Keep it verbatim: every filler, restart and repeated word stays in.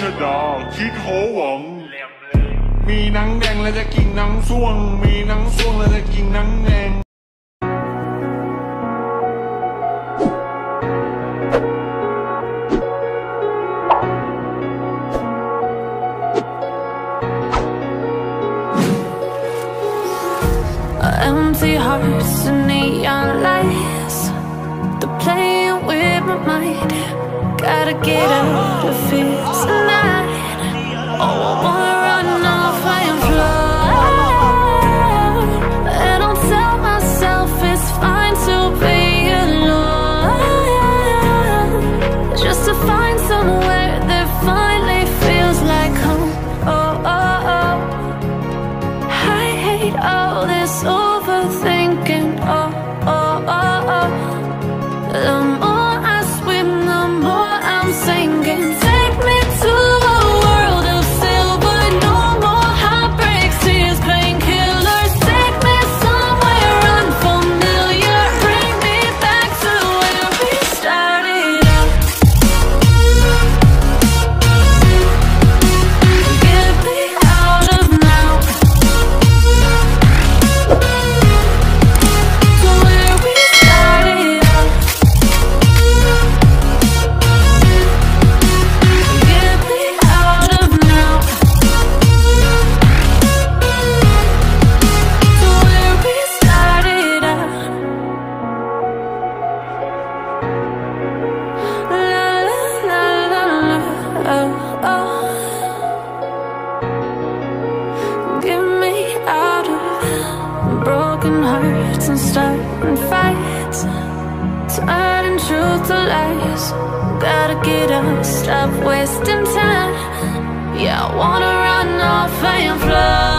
ชดาคิดโหวังมีหนังแดงแล้วจะกินหนังส่วงมีหนังส่วงแล้วจะกินหนังแดง Empty hearts and neon lights, they're playing with my mind. Gotta get out of here tonight. Oh, I wanna run off and fly. And I'll tell myself it's fine to be alone, just to find somewhere that finally feels like home. Oh, oh, oh. I hate all this overthinking. Oh, oh, oh, oh. The more I swim, the more I'm sinking. Take me to a world of silver. No more heartbreaks, tears, painkillers. Take me somewhere unfamiliar. Bring me back to where we started out. Get me out of now. To where we started out. Get me out of now. To where we started out. La la la la la. Oh, oh. Get me out of broken hearts and starting fights, turning truth to lies. Gotta get up, stop wasting time. Yeah, I wanna run off and fly.